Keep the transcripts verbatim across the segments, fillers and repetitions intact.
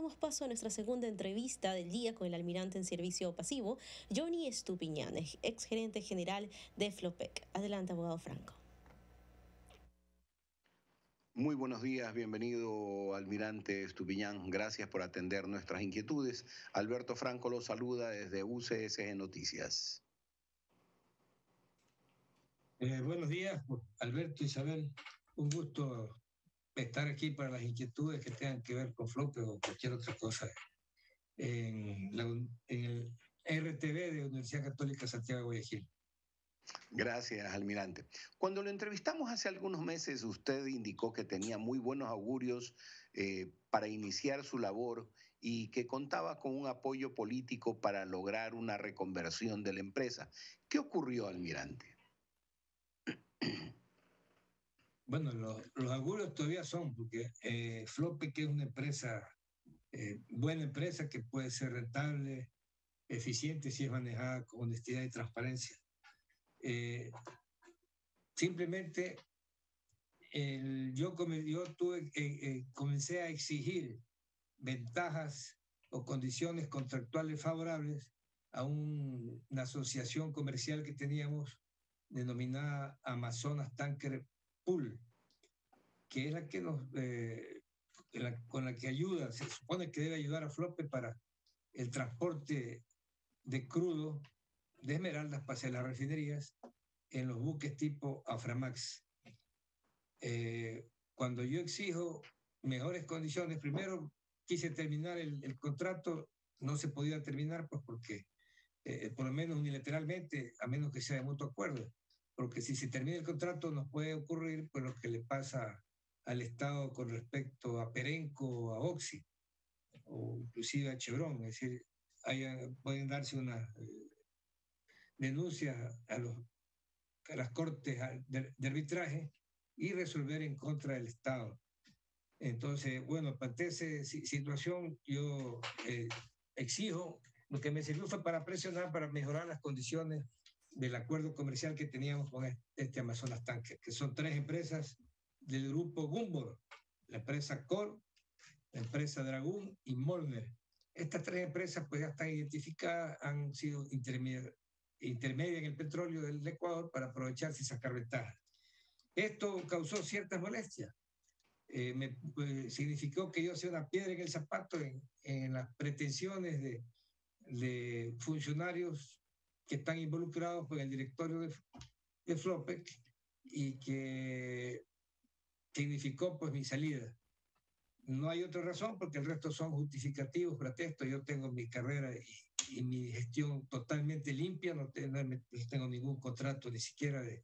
damos paso a nuestra segunda entrevista del día con el almirante en servicio pasivo, Johnny Estupiñán, ex gerente general de Flopec. Adelante, abogado Franco. Muy buenos días, bienvenido almirante Estupiñán, gracias por atender nuestras inquietudes. Alberto Franco lo saluda desde U C S G Noticias. Eh, buenos días, Alberto, Isabel, un gusto estar aquí para las inquietudes que tengan que ver con Flopec o cualquier otra cosa en, la, en el R T V de Universidad Católica Santiago de Guayaquil. Gracias, almirante. Cuando lo entrevistamos hace algunos meses, usted indicó que tenía muy buenos augurios eh, para iniciar su labor y que contaba con un apoyo político para lograr una reconversión de la empresa. ¿Qué ocurrió, almirante? Bueno, lo, los augurios todavía son, porque eh, Flopec es una empresa, eh, buena empresa que puede ser rentable, eficiente si es manejada con honestidad y transparencia. Eh, simplemente el, yo, yo tuve, eh, eh, comencé a exigir ventajas o condiciones contractuales favorables a un, una asociación comercial que teníamos denominada Amazonas Tanker Pool, que es la que nos, eh, la, con la que ayuda, se supone que debe ayudar a Flopec para el transporte de crudo de esmeraldas hacia las refinerías en los buques tipo Aframax. Eh, cuando yo exijo mejores condiciones, primero quise terminar el, el contrato, no se podía terminar pues porque, eh, por lo menos unilateralmente, a menos que sea de mutuo acuerdo, porque si se termina el contrato nos puede ocurrir pues lo que le pasa al Estado con respecto a Perenco, a Oxy, o inclusive a Chevron, es decir, haya, pueden darse unas eh, denuncias a, los, a las cortes de, de arbitraje y resolver en contra del Estado. Entonces, bueno, ante esa situación yo eh, exijo, lo que me sirvió fue para presionar, para mejorar las condiciones del acuerdo comercial que teníamos con este Amazonas Tanker, que son tres empresas del grupo Gumbor, la empresa Cor, la empresa Dragún y Molmer. Estas tres empresas pues ya están identificadas, han sido intermedias intermedia en el petróleo del Ecuador para aprovecharse y sacar ventajas. Esto causó ciertas molestias. Eh, me, pues, significó que yo sea una piedra en el zapato en, en las pretensiones de, de funcionarios que están involucrados con el directorio de, de Flopec y que significó pues mi salida. No hay otra razón porque el resto son justificativos, pretextos. Yo tengo mi carrera y, y mi gestión totalmente limpia, no, te, no tengo ningún contrato ni siquiera de,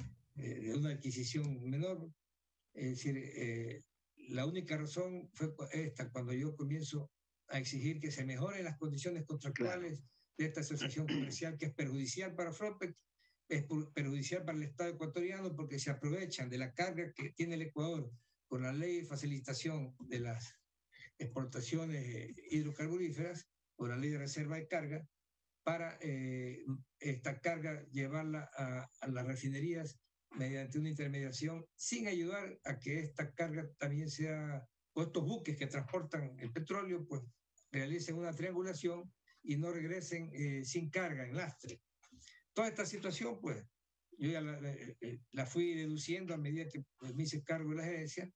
de una adquisición menor. Es decir, eh, la única razón fue esta, cuando yo comienzo a exigir que se mejoren las condiciones contractuales claro. de esta asociación comercial que es perjudicial para Flopec, es perjudicial para el Estado ecuatoriano porque se aprovechan de la carga que tiene el Ecuador con la ley de facilitación de las exportaciones hidrocarburíferas o la ley de reserva de carga para eh, esta carga llevarla a, a las refinerías mediante una intermediación sin ayudar a que esta carga también sea, o estos buques que transportan el petróleo, pues realicen una triangulación y no regresen eh, sin carga, en lastre. Toda esta situación, pues, yo ya la, la, la fui deduciendo a medida que pues, me hice cargo de la gerencia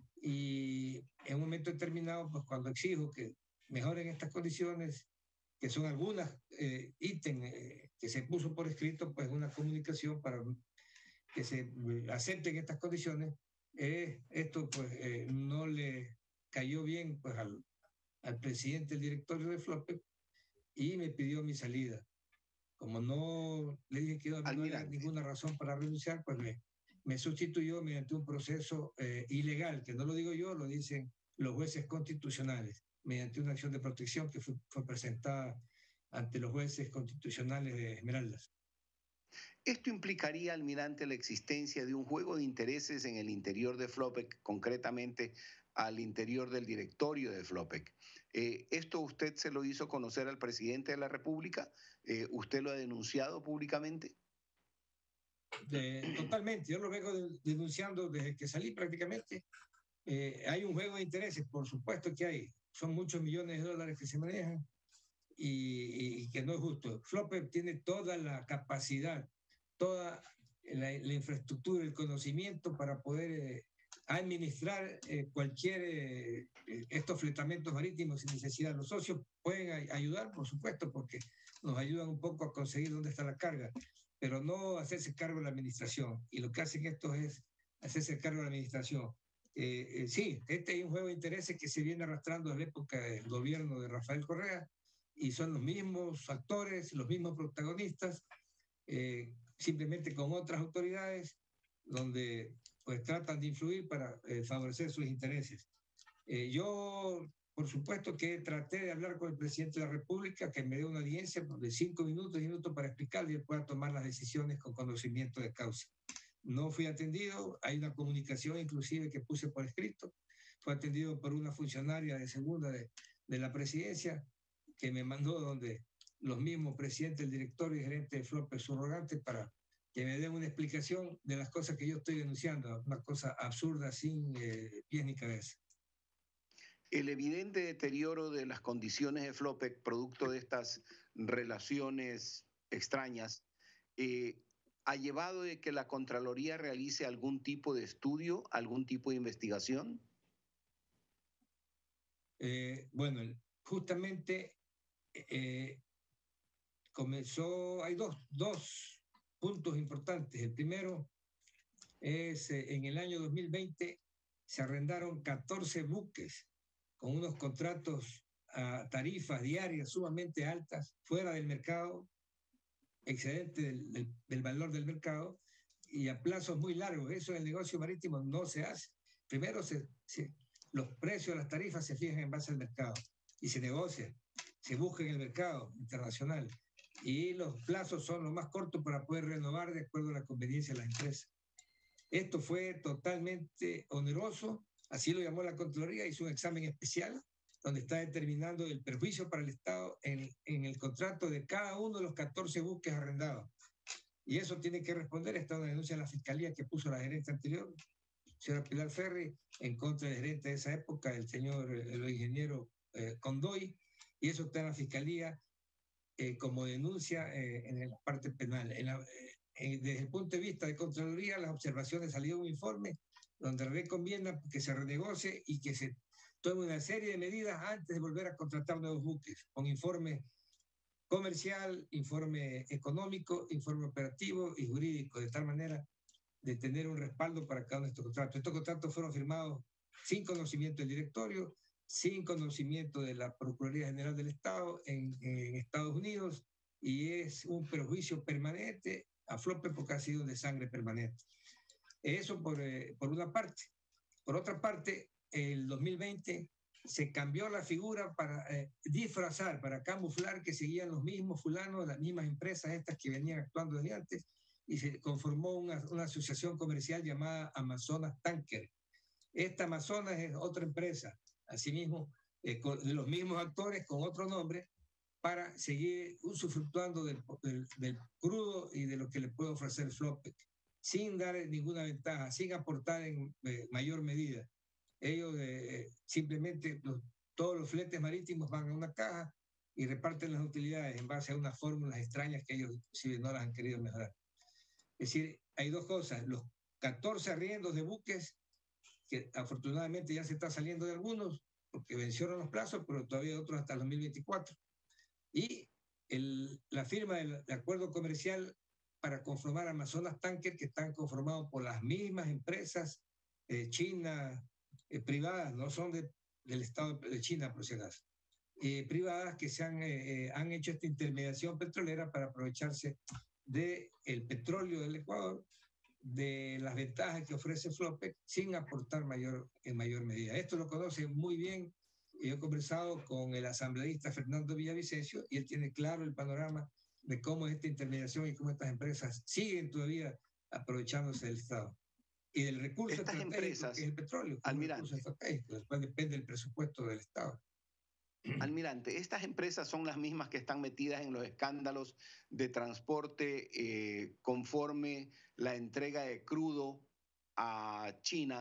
y en un momento determinado, pues cuando exijo que mejoren estas condiciones, que son algunas eh, ítems eh, que se puso por escrito, pues una comunicación para que se acepten estas condiciones, eh, esto pues eh, no le cayó bien pues al, al presidente del directorio de Flopec y me pidió mi salida. Como no le dije que no había ninguna razón para renunciar, pues me, me sustituyó mediante un proceso eh, ilegal, que no lo digo yo, lo dicen los jueces constitucionales, mediante una acción de protección que fue, fue presentada ante los jueces constitucionales de Esmeraldas. ¿Esto implicaría, almirante, la existencia de un juego de intereses en el interior de Flopec, concretamente al interior del directorio de Flopec? Eh, ¿Esto usted se lo hizo conocer al presidente de la República? Eh, ¿Usted lo ha denunciado públicamente? De, totalmente, yo lo vengo de, denunciando desde que salí prácticamente. Eh, hay un juego de intereses, por supuesto que hay. son muchos millones de dólares que se manejan y, y que no es justo. Flopec tiene toda la capacidad, toda la, la infraestructura, el conocimiento para poder eh, administrar eh, cualquier eh, estos fletamientos marítimos sin necesidad. Los socios pueden ay ayudar, por supuesto, porque nos ayudan un poco a conseguir dónde está la carga, pero no hacerse cargo de la administración. Y lo que hacen estos es hacerse cargo de la administración. Eh, eh, sí, este es un juego de intereses que se viene arrastrando desde la época del gobierno de Rafael Correa, y son los mismos actores, los mismos protagonistas, eh, simplemente con otras autoridades, donde pues tratan de influir para eh, favorecer sus intereses. Eh, yo, por supuesto que traté de hablar con el presidente de la República, que me dé una audiencia de cinco minutos, minutos para explicarle y pueda tomar las decisiones con conocimiento de causa. No fui atendido, hay una comunicación inclusive que puse por escrito, fue atendido por una funcionaria de segunda de, de la presidencia, que me mandó donde los mismos presidentes, el director y gerente de Flopec subrogante para que me den una explicación de las cosas que yo estoy denunciando, una cosa absurda sin eh, pies ni cabeza. El evidente deterioro de las condiciones de Flopec, producto de estas relaciones extrañas, eh, ¿ha llevado a que la Contraloría realice algún tipo de estudio, algún tipo de investigación? Eh, bueno, justamente eh, comenzó, hay dos, dos puntos importantes. El primero es eh, en el año dos mil veinte se arrendaron catorce buques con unos contratos a tarifas diarias sumamente altas, fuera del mercado, excedente del, del, del valor del mercado y a plazos muy largos. Eso en el negocio marítimo no se hace. Primero se, se, los precios de las tarifas se fijan en base al mercado y se negocia, se busca en el mercado internacional y los plazos son los más cortos para poder renovar de acuerdo a la conveniencia de las empresas. Esto fue totalmente oneroso, así lo llamó la Contraloría, hizo un examen especial donde está determinando el perjuicio para el Estado en, en el contrato de cada uno de los catorce buques arrendados. Y eso tiene que responder, está una denuncia en la Fiscalía que puso la gerente anterior, señora Pilar Ferri, en contra del gerente de esa época, el señor, el ingeniero eh, Condoy, y eso está en la Fiscalía eh, como denuncia eh, en la parte penal. En la, eh, desde el punto de vista de Contraloría, las observaciones salieron un informe donde recomienda que se renegocie y que se tome una serie de medidas antes de volver a contratar nuevos buques, con informe comercial, informe económico, informe operativo y jurídico, de tal manera de tener un respaldo para cada uno de estos contratos. Estos contratos fueron firmados sin conocimiento del directorio, sin conocimiento de la Procuraduría General del Estado en, en Estados Unidos, y es un perjuicio permanente a Flopec porque ha sido de sangre permanente. Eso por, eh, por una parte. Por otra parte, el dos mil veinte se cambió la figura para eh, disfrazar, para camuflar que seguían los mismos fulanos, las mismas empresas estas que venían actuando desde antes, y se conformó una, una asociación comercial llamada Amazonas Tanker. Esta Amazonas es otra empresa, asimismo, eh, con, de los mismos actores con otro nombre, para seguir usufructuando del, del, del crudo y de lo que le puede ofrecer Flopec, sin dar ninguna ventaja, sin aportar en eh, mayor medida. Ellos eh, simplemente, los, todos los fletes marítimos van a una caja y reparten las utilidades en base a unas fórmulas extrañas que ellos si no las han querido mejorar. Es decir, hay dos cosas, los catorce arriendos de buques, que afortunadamente ya se está saliendo de algunos, porque vencieron los plazos, pero todavía hay otros hasta el dos mil veinticuatro. Y el, la firma del, del acuerdo comercial para conformar Amazonas Tanker, que están conformados por las mismas empresas eh, chinas, eh, privadas, no son de, del Estado de China, por si acaso, eh, privadas que se han, eh, han hecho esta intermediación petrolera para aprovecharse del petróleo del Ecuador, de las ventajas que ofrece Flopec, sin aportar mayor, en mayor medida. Esto lo conoce muy bien. Yo he conversado con el asambleísta Fernando Villavicencio y él tiene claro el panorama de cómo es esta intermediación y cómo estas empresas siguen todavía aprovechándose del Estado y del recurso estas estratégico empresas, que es el petróleo, que es un recurso estratégico, del cual depende el presupuesto del Estado. Almirante, estas empresas son las mismas que están metidas en los escándalos de transporte eh, conforme la entrega de crudo a China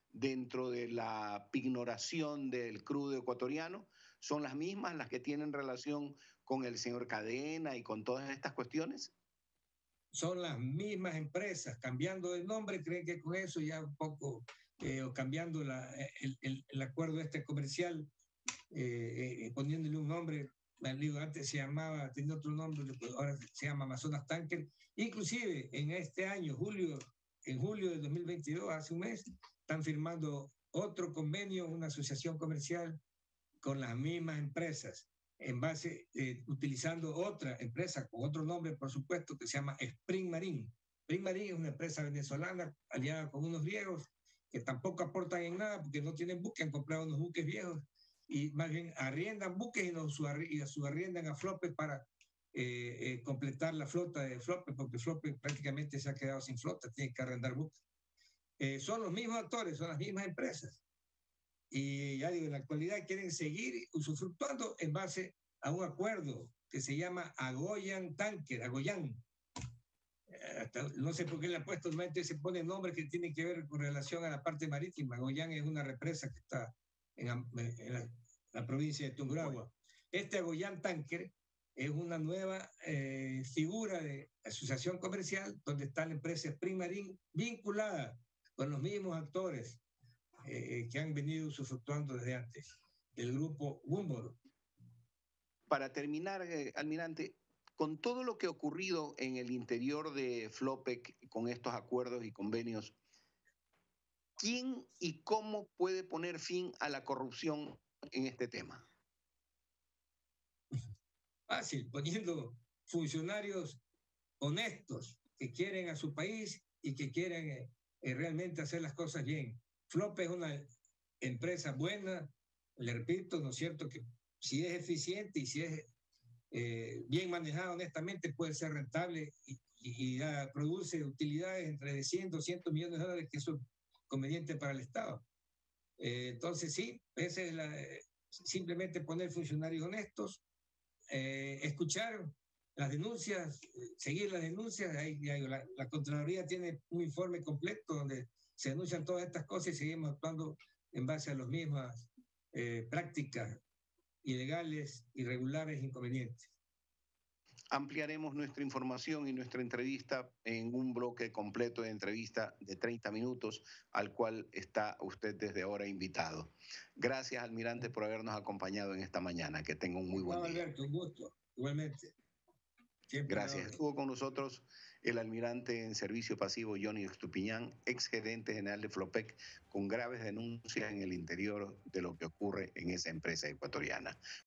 dentro de la pignoración del crudo ecuatoriano? ¿Son las mismas las que tienen relación con el señor Cadena y con todas estas cuestiones? Son las mismas empresas, cambiando de nombre, creen que con eso ya un poco, eh, o cambiando la, el, el, el acuerdo este comercial, eh, eh, poniéndole un nombre, digo, antes se llamaba, tenía otro nombre, ahora se llama Amazonas Tanker. Inclusive en este año, julio, en julio de dos mil veintidós, hace un mes, están firmando otro convenio, una asociación comercial con las mismas empresas, en base, eh, utilizando otra empresa con otro nombre, por supuesto, que se llama Spring Marine. Spring Marine es una empresa venezolana aliada con unos griegos que tampoco aportan en nada porque no tienen buques, han comprado unos buques viejos y más bien arriendan buques y, nos y subarriendan a Flope para eh, eh, completar la flota de Flope, porque Flope prácticamente se ha quedado sin flota, tiene que arrendar buques. Eh, son los mismos actores, son las mismas empresas. Y ya digo, en la actualidad quieren seguir usufructuando en base a un acuerdo que se llama Agoyan Tanker, Agoyan. Hasta, no sé por qué le han puesto, normalmente se pone nombres que tienen que ver con relación a la parte marítima. Agoyan es una represa que está en, en la, la provincia de Tungurahua. Este Agoyan Tanker es una nueva eh, figura de asociación comercial donde está la empresa Spring Marine vinculada con los mismos actores eh, que han venido usufructuando desde antes, el grupo Gumboro. Para terminar, eh, almirante, con todo lo que ha ocurrido en el interior de Flopec, con estos acuerdos y convenios, ¿quién y cómo puede poner fin a la corrupción en este tema? Fácil, poniendo funcionarios honestos que quieren a su país y que quieren eh, eh, realmente hacer las cosas bien. Flopec es una empresa buena, le repito, ¿no es cierto?, que si es eficiente y si es eh, bien manejada honestamente puede ser rentable y, y, y da, produce utilidades entre cien, doscientos millones de dólares, que eso es conveniente para el Estado. Eh, entonces sí, esa es la, simplemente poner funcionarios honestos, eh, escuchar las denuncias, seguir las denuncias. Ahí, ahí, la, la Contraloría tiene un informe completo donde se denuncian todas estas cosas y seguimos actuando en base a las mismas eh, prácticas ilegales, irregulares, inconvenientes. Ampliaremos nuestra información y nuestra entrevista en un bloque completo de entrevista de treinta minutos, al cual está usted desde ahora invitado. Gracias, almirante, por habernos acompañado en esta mañana. Que tenga un muy buen día. Alberto, un gusto, igualmente. Siempre Gracias. Estuvo con nosotros el almirante en servicio pasivo Johnny Estupiñán, ex gerente general de Flopec, con graves denuncias en el interior de lo que ocurre en esa empresa ecuatoriana.